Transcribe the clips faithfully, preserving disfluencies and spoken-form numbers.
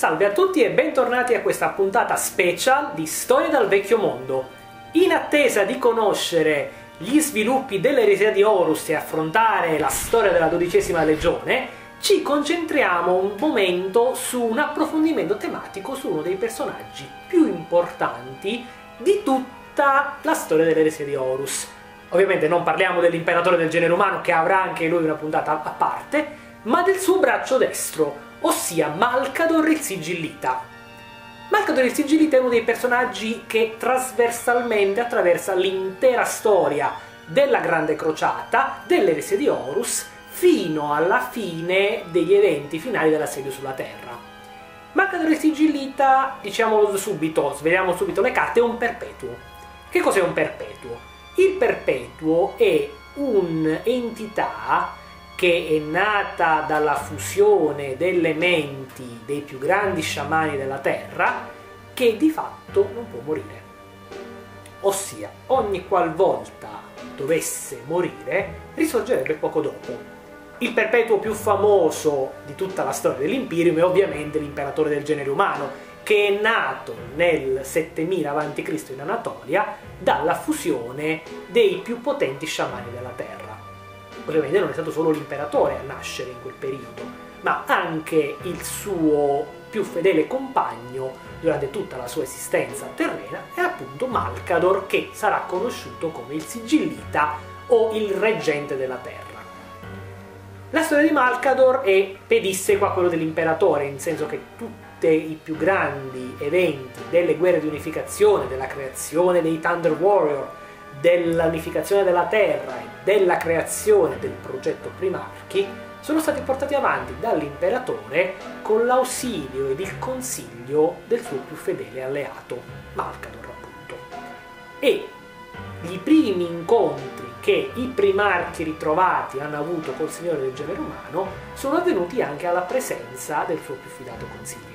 Salve a tutti e bentornati a questa puntata special di Storie dal Vecchio Mondo. In attesa di conoscere gli sviluppi dell'eresia di Horus e affrontare la storia della dodicesima legione, ci concentriamo un momento su un approfondimento tematico su uno dei personaggi più importanti di tutta la storia dell'eresia di Horus. Ovviamente non parliamo dell'imperatore del genere umano, che avrà anche lui una puntata a parte, ma del suo braccio destro, ossia Malcador il Sigillita. Malcador il Sigillita è uno dei personaggi che trasversalmente attraversa l'intera storia della Grande Crociata, dell'eresia di Horus, fino alla fine degli eventi finali dell'assedio sulla Terra. Malcador il Sigillita, diciamolo subito, sveliamo subito le carte, è un perpetuo. Che cos'è un perpetuo? Il perpetuo è un'entità che è nata dalla fusione delle menti dei più grandi sciamani della Terra, che di fatto non può morire. Ossia, ogni qualvolta dovesse morire, risorgerebbe poco dopo. Il perpetuo più famoso di tutta la storia dell'Imperium è ovviamente l'imperatore del genere umano, che è nato nel settemila avanti Cristo in Anatolia dalla fusione dei più potenti sciamani della Terra. Ovviamente non è stato solo l'imperatore a nascere in quel periodo, ma anche il suo più fedele compagno durante tutta la sua esistenza terrena è appunto Malcador, che sarà conosciuto come il Sigillita o il reggente della Terra. La storia di Malcador è pedissequa a quello dell'imperatore, in senso che tutti i più grandi eventi delle guerre di unificazione, della creazione dei Thunder Warrior, dell'unificazione della Terra e della creazione del progetto Primarchi sono stati portati avanti dall'imperatore con l'ausilio ed il consiglio del suo più fedele alleato, Malcador appunto. E i primi incontri che i primarchi ritrovati hanno avuto col Signore del genere umano sono avvenuti anche alla presenza del suo più fidato consigliere.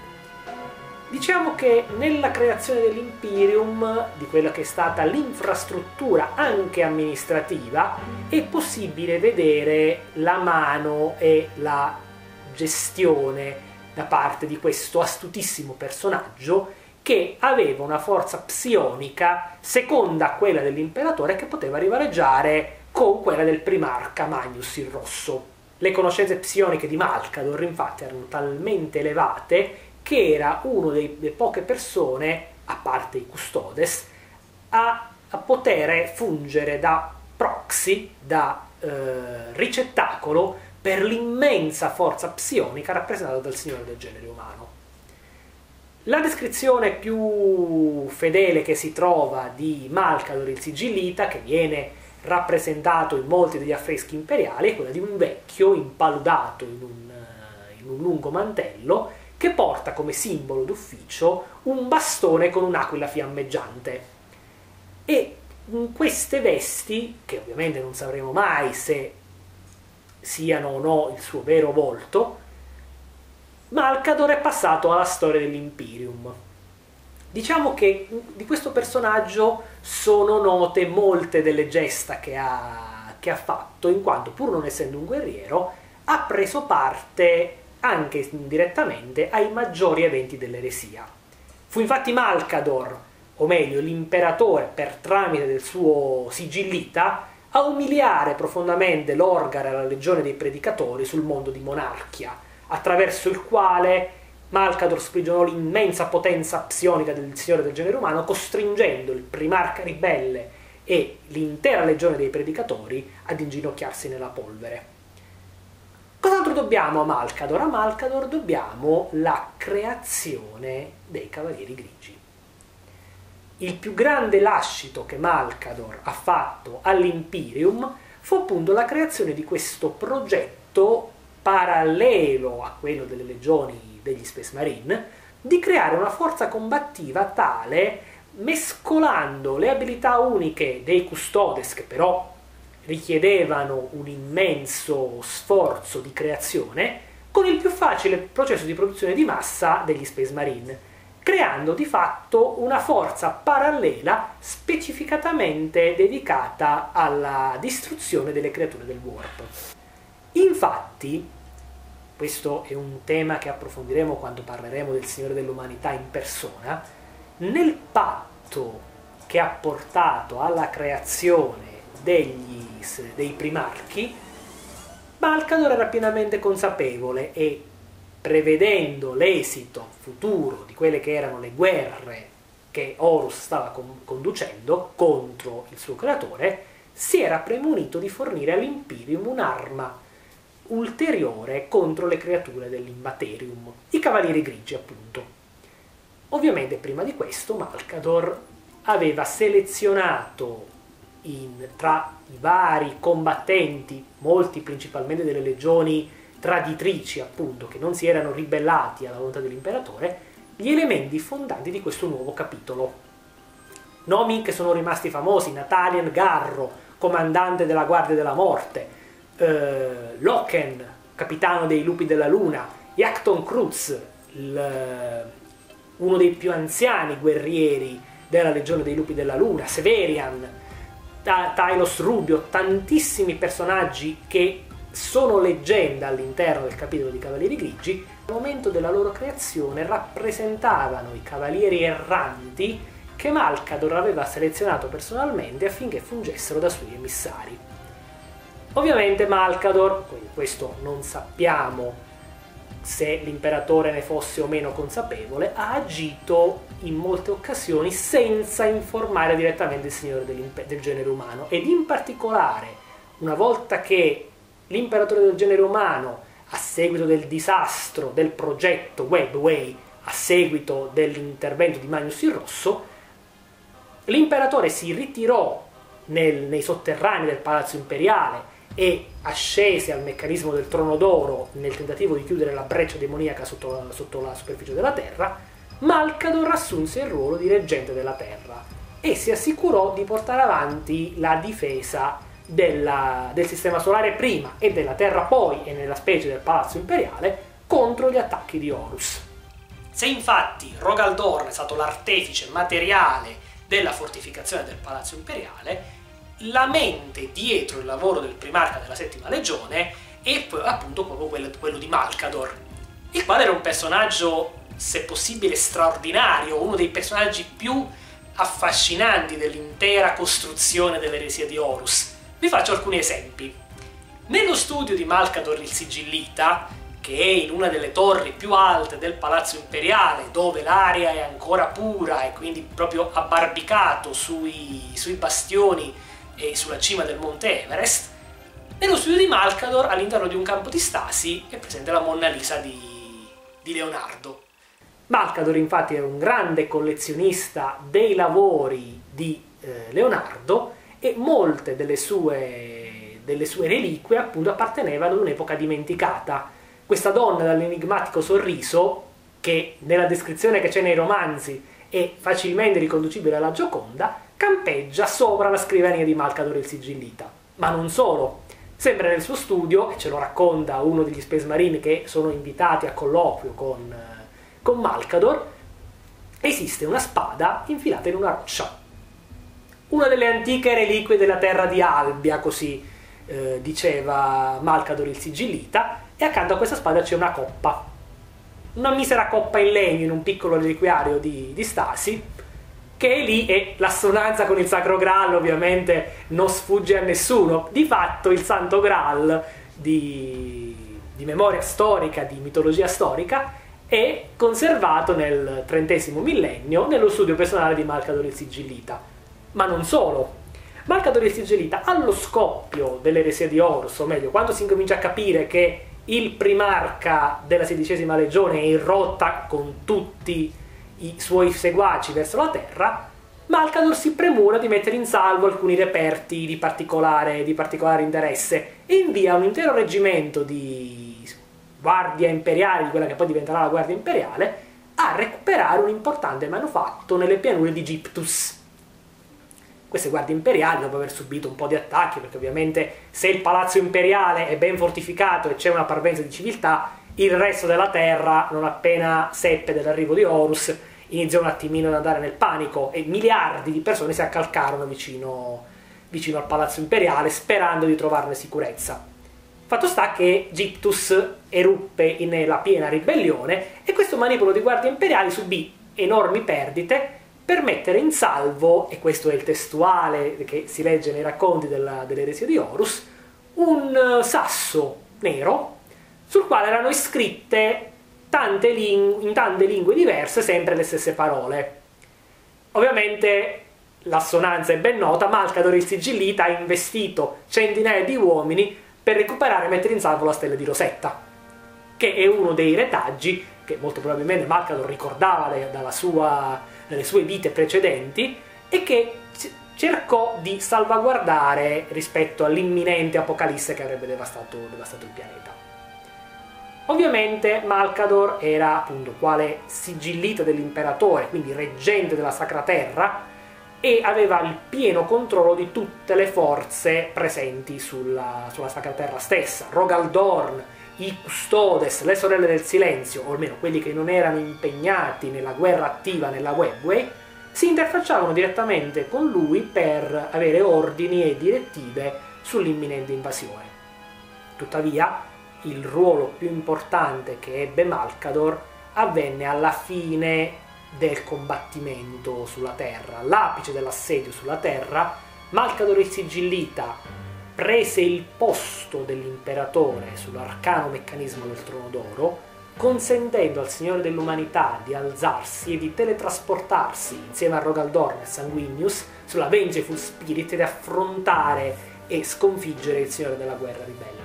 Diciamo che nella creazione dell'Imperium, di quella che è stata l'infrastruttura anche amministrativa, è possibile vedere la mano e la gestione da parte di questo astutissimo personaggio che aveva una forza psionica seconda a quella dell'imperatore, che poteva rivaleggiare con quella del primarca Magnus il Rosso. Le conoscenze psioniche di Malcador infatti erano talmente elevate che era uno delle poche persone, a parte i Custodes, a, a poter fungere da proxy, da eh, ricettacolo per l'immensa forza psionica rappresentata dal Signore del genere umano. La descrizione più fedele che si trova di Malcador il Sigillita, che viene rappresentato in molti degli affreschi imperiali, è quella di un vecchio impaludato in un, in un lungo mantello, che porta come simbolo d'ufficio un bastone con un'aquila fiammeggiante. E in queste vesti, che ovviamente non sapremo mai se siano o no il suo vero volto, Malcador è passato alla storia dell'Imperium. Diciamo che di questo personaggio sono note molte delle gesta che ha, che ha fatto, in quanto, pur non essendo un guerriero, ha preso parte anche indirettamente ai maggiori eventi dell'eresia. Fu infatti Malcador, o meglio l'imperatore per tramite del suo Sigillita, a umiliare profondamente l'Orgare e la legione dei Predicatori sul mondo di Monarchia, attraverso il quale Malcador sprigionò l'immensa potenza psionica del Signore del genere umano, costringendo il primarca ribelle e l'intera legione dei Predicatori ad inginocchiarsi nella polvere. Cos'altro dobbiamo a Malcador? A Malcador dobbiamo la creazione dei Cavalieri Grigi. Il più grande lascito che Malcador ha fatto all'Imperium fu appunto la creazione di questo progetto parallelo a quello delle legioni degli Space Marine, di creare una forza combattiva tale, mescolando le abilità uniche dei Custodes, che però richiedevano un immenso sforzo di creazione, con il più facile processo di produzione di massa degli Space Marine, creando di fatto una forza parallela specificatamente dedicata alla distruzione delle creature del Warp. Infatti, questo è un tema che approfondiremo quando parleremo del Signore dell'Umanità in persona, nel patto che ha portato alla creazione degli, dei primarchi, Malcador era pienamente consapevole e, prevedendo l'esito futuro di quelle che erano le guerre che Horus stava con conducendo contro il suo creatore, si era premunito di fornire all'Imperium un'arma ulteriore contro le creature dell'Immaterium, i Cavalieri Grigi appunto. Ovviamente prima di questo Malcador aveva selezionato in, tra i vari combattenti, molti principalmente delle legioni traditrici appunto, che non si erano ribellati alla volontà dell'imperatore, gli elementi fondanti di questo nuovo capitolo. Nomi che sono rimasti famosi: Nathaniel Garro, comandante della Guardia della Morte, Uh, Loken, capitano dei Lupi della Luna, Jacton Cruz, il, uno dei più anziani guerrieri della Legione dei Lupi della Luna, Severian, Tylos Rubio, tantissimi personaggi che sono leggenda all'interno del capitolo di Cavalieri Grigi. Al momento della loro creazione rappresentavano i cavalieri erranti che Malcador aveva selezionato personalmente affinché fungessero da suoi emissari. Ovviamente Malcador, questo non sappiamo se l'imperatore ne fosse o meno consapevole, ha agito in molte occasioni senza informare direttamente il Signore del genere umano, ed in particolare una volta che l'imperatore del genere umano, a seguito del disastro del progetto Webway, a seguito dell'intervento di Magnus il Rosso, l'imperatore si ritirò nel, nei sotterranei del palazzo imperiale e ascese al meccanismo del trono d'oro nel tentativo di chiudere la breccia demoniaca sotto, sotto la superficie della Terra. Malcador assunse il ruolo di reggente della Terra e si assicurò di portare avanti la difesa della, del sistema solare prima e della Terra poi, e nella specie del palazzo imperiale, contro gli attacchi di Horus. Se infatti Rogaldorn è stato l'artefice materiale della fortificazione del palazzo imperiale, la mente dietro il lavoro del primarca della settima legione è appunto proprio quello, quello di Malcador, il quale era un personaggio, se possibile, straordinario, uno dei personaggi più affascinanti dell'intera costruzione dell'eresia di Horus. Vi faccio alcuni esempi. Nello studio di Malcador il Sigillita, che è in una delle torri più alte del palazzo imperiale, dove l'aria è ancora pura e quindi proprio abbarbicato sui, sui bastioni e sulla cima del monte Everest, nello studio di Malcador, all'interno di un campo di stasi, è presente la Monna Lisa di, di Leonardo. Malcador infatti era un grande collezionista dei lavori di eh, Leonardo, e molte delle sue, delle sue reliquie appunto appartenevano ad un'epoca dimenticata. Questa donna dall'enigmatico sorriso, che nella descrizione che c'è nei romanzi è facilmente riconducibile alla Gioconda, campeggia sopra la scrivania di Malcador il Sigillita. Ma non solo. Sempre nel suo studio, e ce lo racconta uno degli Space Marine che sono invitati a colloquio con, con Malcador, esiste una spada infilata in una roccia. Una delle antiche reliquie della terra di Albia, così eh, diceva Malcador il Sigillita, e accanto a questa spada c'è una coppa. Una misera coppa in legno in un piccolo reliquiario di, di stasi, che è lì, e l'assonanza con il Sacro Graal ovviamente non sfugge a nessuno. Di fatto il Santo Graal di, di memoria storica, di mitologia storica, è conservato nel trentesimo millennio nello studio personale di Malcador il Sigillita. Ma non solo. Malcador il Sigillita, allo scoppio dell'eresia di Horus, o meglio, quando si incomincia a capire che il primarca della sedicesima legione è in rotta con tutti i suoi seguaci verso la Terra, Malcador si premura di mettere in salvo alcuni reperti di particolare, di particolare interesse e invia un intero reggimento di guardia imperiale, di quella che poi diventerà la guardia imperiale, a recuperare un importante manufatto nelle pianure di Gyptus. Queste guardie imperiali, dopo aver subito un po' di attacchi, perché ovviamente se il palazzo imperiale è ben fortificato e c'è una parvenza di civiltà, il resto della terra, non appena seppe dell'arrivo di Horus, iniziò un attimino ad andare nel panico e miliardi di persone si accalcarono vicino, vicino al palazzo imperiale sperando di trovarne sicurezza. Fatto sta che Gictus eruppe nella piena ribellione e questo manipolo di guardie imperiali subì enormi perdite per mettere in salvo, e questo è il testuale che si legge nei racconti dell'eresia di Horus, un sasso nero sul quale erano iscritte tante in tante lingue diverse sempre le stesse parole. Ovviamente l'assonanza è ben nota, Malcador il Sigillita ha investito centinaia di uomini per recuperare e mettere in salvo la stella di Rosetta, che è uno dei retaggi che molto probabilmente Malcador ricordava dalla sua, dalle sue vite precedenti e che cercò di salvaguardare rispetto all'imminente apocalisse che avrebbe devastato, devastato il pianeta. Ovviamente Malcador era appunto quale sigillita dell'imperatore, quindi reggente della Sacra Terra, e aveva il pieno controllo di tutte le forze presenti sulla, sulla Sacra Terra stessa. Rogaldorn, i Custodes, le Sorelle del Silenzio, o almeno quelli che non erano impegnati nella guerra attiva nella Webway, si interfacciavano direttamente con lui per avere ordini e direttive sull'imminente invasione. Tuttavia, il ruolo più importante che ebbe Malcador avvenne alla fine del combattimento sulla Terra. All'apice dell'assedio sulla Terra, Malcador il Sigillita prese il posto dell'imperatore sull'arcano meccanismo del Trono d'Oro, consentendo al Signore dell'Umanità di alzarsi e di teletrasportarsi insieme a Rogaldorn e Sanguinius sulla Vengeful Spirit ed affrontare e sconfiggere il Signore della Guerra ribelle.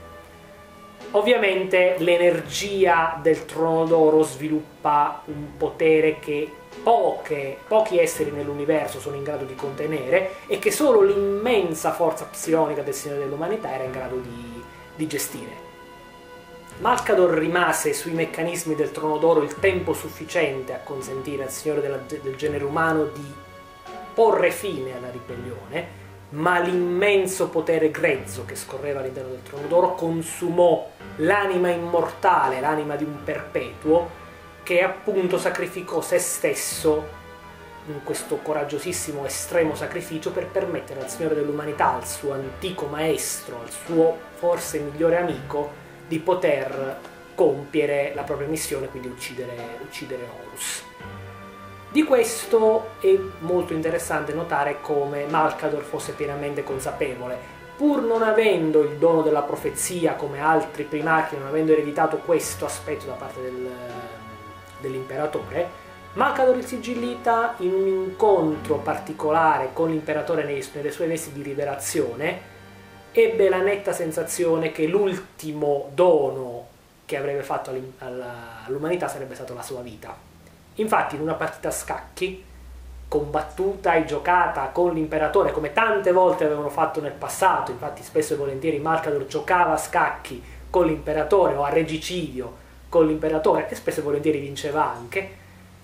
Ovviamente l'energia del Trono d'Oro sviluppa un potere che poche, pochi esseri nell'universo sono in grado di contenere e che solo l'immensa forza psionica del Signore dell'Umanità era in grado di, di gestire. Malcador rimase sui meccanismi del Trono d'Oro il tempo sufficiente a consentire al Signore della, del genere umano di porre fine alla ribellione, ma l'immenso potere grezzo che scorreva all'interno del Trono d'Oro consumò l'anima immortale, l'anima di un perpetuo, che appunto sacrificò se stesso in questo coraggiosissimo estremo sacrificio per permettere al Signore dell'Umanità, al suo antico maestro, al suo forse migliore amico, di poter compiere la propria missione, quindi uccidere, uccidere Horus. Di questo è molto interessante notare come Malcador fosse pienamente consapevole, pur non avendo il dono della profezia come altri primarchi, non avendo ereditato questo aspetto da parte del, dell'imperatore, Malcador il Sigillita, in un incontro particolare con l'imperatore nelle sue vesti di rivelazione, ebbe la netta sensazione che l'ultimo dono che avrebbe fatto all'umanità sarebbe stato la sua vita. Infatti in una partita a scacchi, combattuta e giocata con l'imperatore, come tante volte avevano fatto nel passato, infatti spesso e volentieri Malcador giocava a scacchi con l'imperatore o a regicidio con l'imperatore e spesso e volentieri vinceva anche,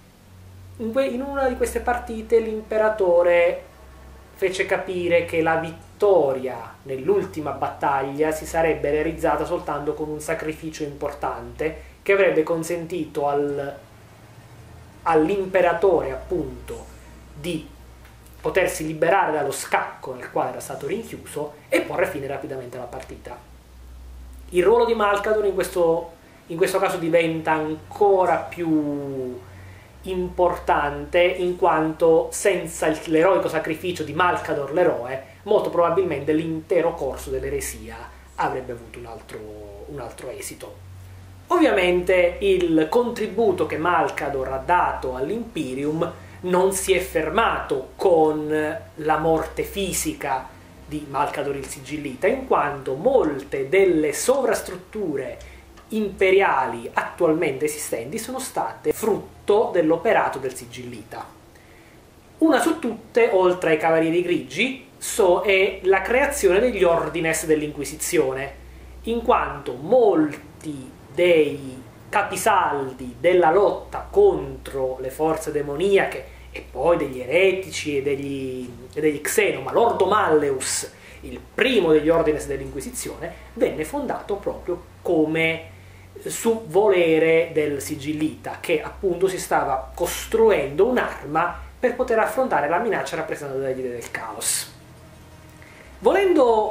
in una di queste partite l'imperatore fece capire che la vittoria nell'ultima battaglia si sarebbe realizzata soltanto con un sacrificio importante che avrebbe consentito al all'imperatore appunto di potersi liberare dallo scacco nel quale era stato rinchiuso e porre fine rapidamente alla partita. Il ruolo di Malcador in questo, in questo caso diventa ancora più importante, in quanto senza l'eroico sacrificio di Malcador l'eroe molto probabilmente l'intero corso dell'eresia avrebbe avuto un altro, un altro esito. Ovviamente il contributo che Malcador ha dato all'Imperium non si è fermato con la morte fisica di Malcador il Sigillita, in quanto molte delle sovrastrutture imperiali attualmente esistenti sono state frutto dell'operato del Sigillita. Una su tutte, oltre ai Cavalieri Grigi, so, è la creazione degli Ordines dell'Inquisizione, in quanto molti dei capisaldi della lotta contro le forze demoniache e poi degli eretici e degli, e degli Xeno, ma l'Ordo Malleus, il primo degli Ordines dell'Inquisizione, venne fondato proprio come su volere del Sigillita, che appunto si stava costruendo un'arma per poter affrontare la minaccia rappresentata dagli Dei del Caos. Volendo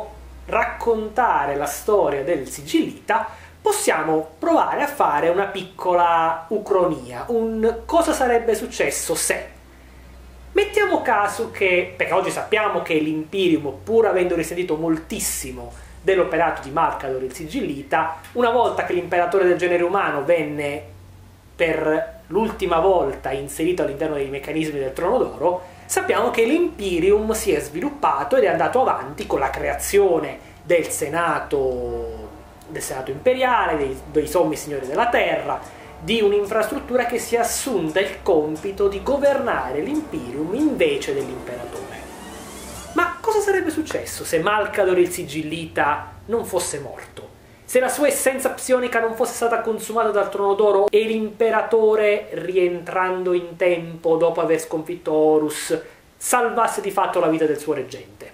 raccontare la storia del Sigillita, possiamo provare a fare una piccola ucronia, un cosa sarebbe successo se. Mettiamo caso che, perché oggi sappiamo che l'Imperium, pur avendo risentito moltissimo dell'operato di Malcador il Sigillita, una volta che l'imperatore del genere umano venne per l'ultima volta inserito all'interno dei meccanismi del Trono d'Oro, sappiamo che l'Imperium si è sviluppato ed è andato avanti con la creazione del Senato, del Senato imperiale, dei, dei sommi signori della terra, di un'infrastruttura che si è assunta il compito di governare l'Imperium invece dell'imperatore. Ma cosa sarebbe successo se Malcador il Sigillita non fosse morto? Se la sua essenza psionica non fosse stata consumata dal Trono d'Oro e l'imperatore, rientrando in tempo dopo aver sconfitto Horus, salvasse di fatto la vita del suo reggente?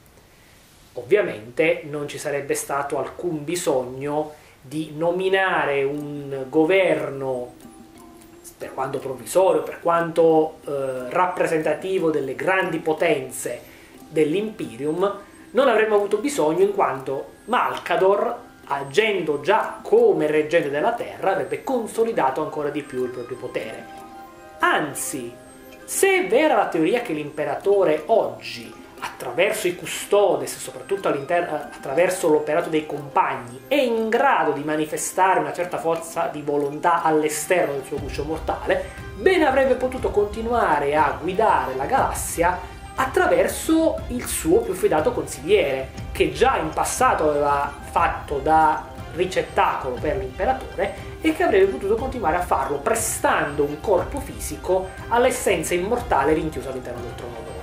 Ovviamente non ci sarebbe stato alcun bisogno di nominare un governo, per quanto provvisorio, per quanto eh, rappresentativo delle grandi potenze dell'Imperium. Non avremmo avuto bisogno, in quanto Malcador, agendo già come reggente della terra, avrebbe consolidato ancora di più il proprio potere. Anzi, se è vera la teoria che l'imperatore oggi, attraverso i custodes, soprattutto attraverso l'operato dei compagni, è in grado di manifestare una certa forza di volontà all'esterno del suo guscio mortale, bene avrebbe potuto continuare a guidare la galassia attraverso il suo più fidato consigliere, che già in passato aveva fatto da ricettacolo per l'imperatore e che avrebbe potuto continuare a farlo prestando un corpo fisico all'essenza immortale rinchiusa all'interno del Trono d'Oro.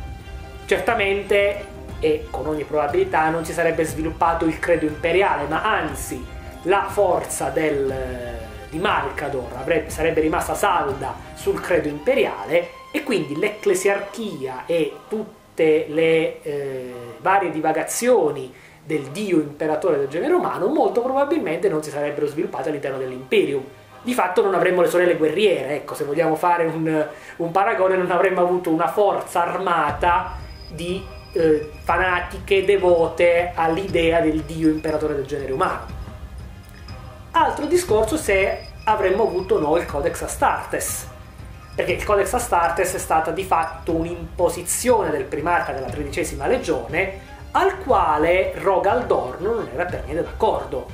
Certamente, e con ogni probabilità, non si sarebbe sviluppato il credo imperiale, ma anzi la forza del, di Malcador avrebbe, sarebbe rimasta salda sul credo imperiale, e quindi l'ecclesiarchia e tutte le eh, varie divagazioni del dio imperatore del genere umano molto probabilmente non si sarebbero sviluppate all'interno dell'Imperium. Di fatto non avremmo le sorelle guerriere, ecco, se vogliamo fare un, un paragone, non avremmo avuto una forza armata di eh, fanatiche devote all'idea del dio imperatore del genere umano. Altro discorso se avremmo avuto noi il Codex Astartes, perché il Codex Astartes è stata di fatto un'imposizione del primarca della tredicesima legione al quale Rogal Dorn non era per niente d'accordo,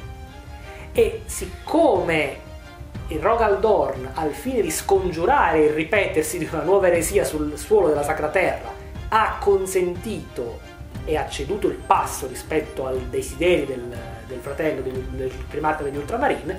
e siccome il Rogal Dorn, al fine di scongiurare il ripetersi di una nuova eresia sul suolo della Sacra Terra, ha consentito e ha ceduto il passo rispetto ai desideri del, del fratello del, del primarca degli Ultramarine,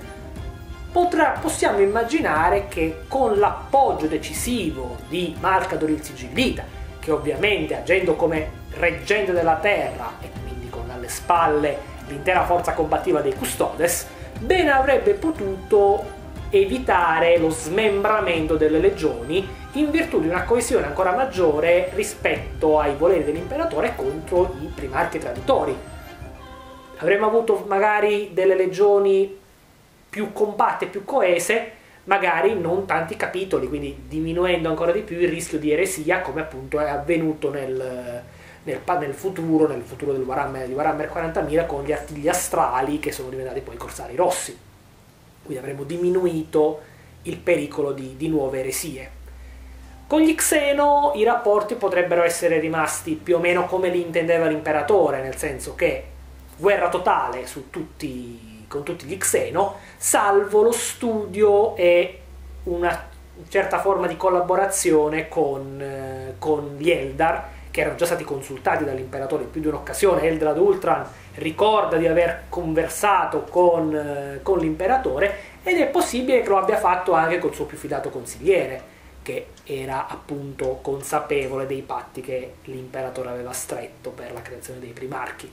potrà, possiamo immaginare che con l'appoggio decisivo di Malcador il Sigillita, che ovviamente agendo come reggente della terra e quindi con alle spalle l'intera forza combattiva dei Custodes, bene avrebbe potuto evitare lo smembramento delle legioni in virtù di una coesione ancora maggiore rispetto ai voleri dell'imperatore contro i primarchi traditori. Avremmo avuto magari delle legioni più compatte, più coese, magari non tanti capitoli, quindi diminuendo ancora di più il rischio di eresia, come appunto è avvenuto nel, nel, nel futuro, nel futuro del Warhammer, di Warhammer quarantamila, con gli artigli astrali che sono diventati poi i corsari rossi. Quindi avremmo diminuito il pericolo di, di nuove eresie. Con gli Xeno i rapporti potrebbero essere rimasti più o meno come li intendeva l'imperatore, nel senso che guerra totale su tutti, con tutti gli Xeno, salvo lo studio e una certa forma di collaborazione con, eh, con gli Eldar, che erano già stati consultati dall'imperatore in più di un'occasione. Eldrad Ultran ricorda di aver conversato con, eh, con l'imperatore, ed è possibile che lo abbia fatto anche col suo più fidato consigliere, che era appunto consapevole dei patti che l'imperatore aveva stretto per la creazione dei primarchi.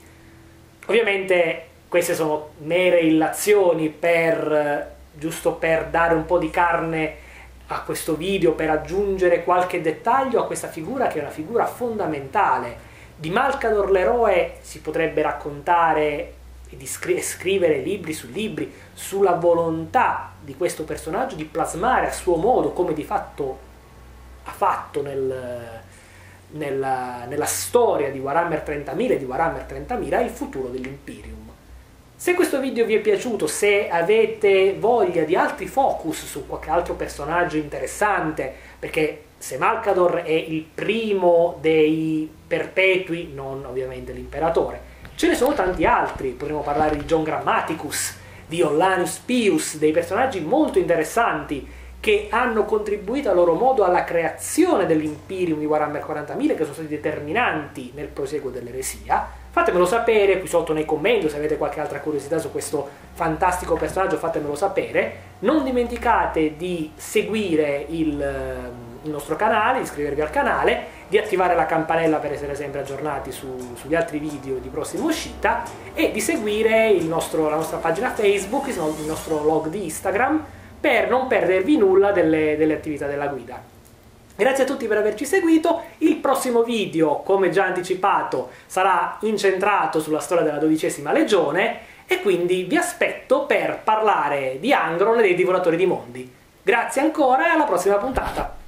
Ovviamente queste sono mere illazioni, per, giusto per dare un po' di carne a questo video, per aggiungere qualche dettaglio a questa figura, che è una figura fondamentale. Di Malcador l'eroe si potrebbe raccontare e di scrivere libri su libri sulla volontà di questo personaggio di plasmare a suo modo, come di fatto ha fatto nel, nella, nella storia di Warhammer trentamila e di Warhammer trentamila il futuro dell'Imperium. Se questo video vi è piaciuto, se avete voglia di altri focus su qualche altro personaggio interessante, perché se Malcador è il primo dei perpetui, non ovviamente l'imperatore, ce ne sono tanti altri. Potremmo parlare di John Grammaticus, di Ollanius Pius, dei personaggi molto interessanti che hanno contribuito a loro modo alla creazione dell'Imperium di Warhammer quarantamila, che sono stati determinanti nel proseguo dell'eresia. Fatemelo sapere qui sotto nei commenti, se avete qualche altra curiosità su questo fantastico personaggio fatemelo sapere. Non dimenticate di seguire il, il nostro canale, di iscrivervi al canale, di attivare la campanella per essere sempre aggiornati su, sugli altri video di prossima uscita e di seguire il nostro, la nostra pagina Facebook, il nostro log di Instagram, per non perdervi nulla delle, delle attività della guida. Grazie a tutti per averci seguito. Il prossimo video, come già anticipato, sarà incentrato sulla storia della dodicesima legione e quindi vi aspetto per parlare di Angron e dei Divoratori di Mondi. Grazie ancora e alla prossima puntata!